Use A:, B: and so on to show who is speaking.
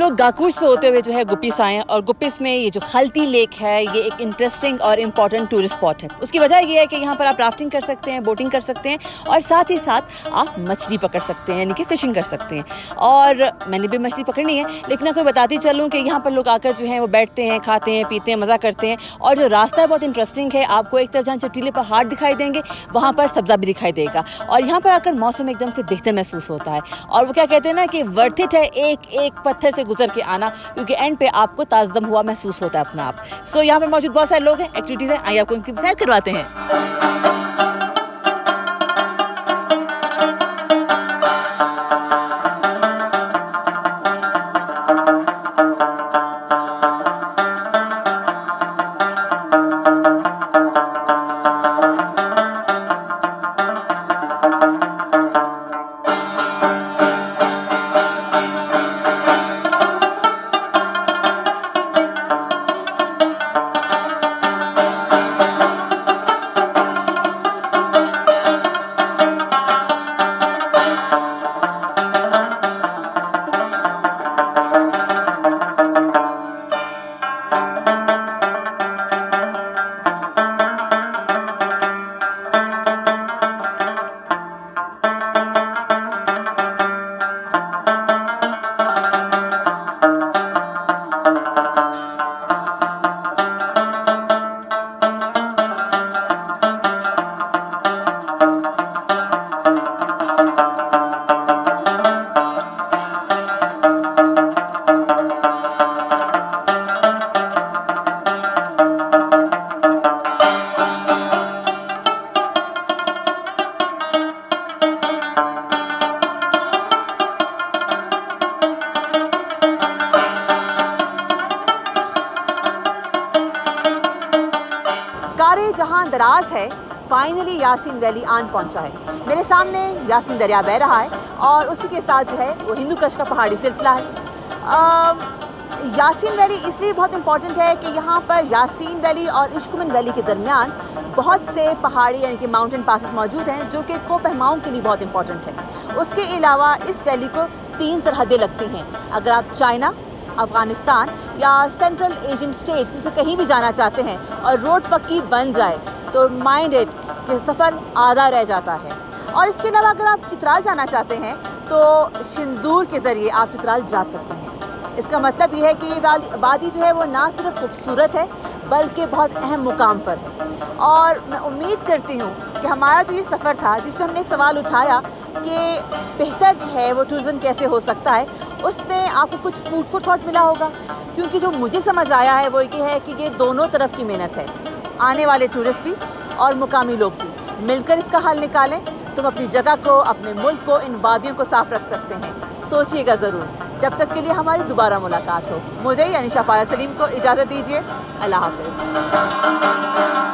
A: लोग गाकुश से होते हुए जो है गुप्पिस आए हैं और गुप्पिस में ये जो खलती लेक है ये एक इंटरेस्टिंग और इम्पॉर्टेंट टूरिस्ट स्पॉट है। उसकी वजह ये है कि यहाँ पर आप राफ्टिंग कर सकते हैं, बोटिंग कर सकते हैं और साथ ही साथ आप मछली पकड़ सकते हैं, यानी कि फ़िशिंग कर सकते हैं। और मैंने भी मछली पकड़नी है, लेकिन आपको बताती चलूँ कि यहाँ पर लोग आकर जो है वो बैठते हैं, खाते हैं, पीते हैं, मज़ा करते हैं। और जो रास्ता है बहुत इंटरेस्टिंग है। आपको एक तरफ जहाँ चटीले पहाड़ दिखाई देंगे वहाँ पर सब्ज़ा भी दिखाई देगा और यहाँ पर आकर मौसम एकदम से बेहतर महसूस होता है। और वो क्या कहते हैं ना कि वर्थ इट है एक एक पत्थर से गुजर के आना, क्योंकि एंड पे आपको ताज़दम हुआ महसूस होता है अपना आप। सो यहाँ पर मौजूद बहुत सारे लोग हैं, एक्टिविटीज़ हैं, आइए आपको उनकी सैर करवाते हैं। कारे जहां दराज है, फाइनली यासीन वैली आन पहुंचा है। मेरे सामने यासीन दरिया बह रहा है और उसी के साथ जो है वो हिंदू कुश का पहाड़ी सिलसिला है। यासीन वैली इसलिए बहुत इंपॉर्टेंट है कि यहाँ पर यासीन वैली और इश्कुमन वैली के दरमियान बहुत से पहाड़ी यानी कि माउंटेन पासेस मौजूद हैं जो कि कोपहमाओं के लिए बहुत इंपॉर्टेंट है। उसके अलावा इस वैली को 3 सरहदें लगती हैं। अगर आप चाइना, अफ़गानिस्तान या सेंट्रल एशियन स्टेट्स में से कहीं भी जाना चाहते हैं और रोड पक्की बन जाए तो माइंड इट कि सफ़र आधा रह जाता है। और इसके अलावा अगर आप चित्राल जाना चाहते हैं तो सिंदूर के ज़रिए आप चित्राल जा सकते हैं। इसका मतलब ये है कि ये वादी जो है वो ना सिर्फ खूबसूरत है बल्कि बहुत अहम मुकाम पर है। और मैं उम्मीद करती हूँ कि हमारा जो ये सफ़र था जिसमें हमने एक सवाल उठाया कि बेहतर जो है वो टूरिज़म कैसे हो सकता है, उसमें आपको कुछ फूड फॉर थॉट मिला होगा। क्योंकि जो मुझे समझ आया है वो ये है कि ये दोनों तरफ की मेहनत है, आने वाले टूरिस्ट भी और मुकामी लोग भी मिलकर इसका हल निकालें। तुम अपनी जगह को, अपने मुल्क को, इन वादियों को साफ़ रख सकते हैं। सोचिएगा ज़रूर। जब तक के लिए हमारी दोबारा मुलाकात हो, मुझे यानी शफाया सलीम को इजाज़त दीजिए। अल्लाह हाफ़िज़।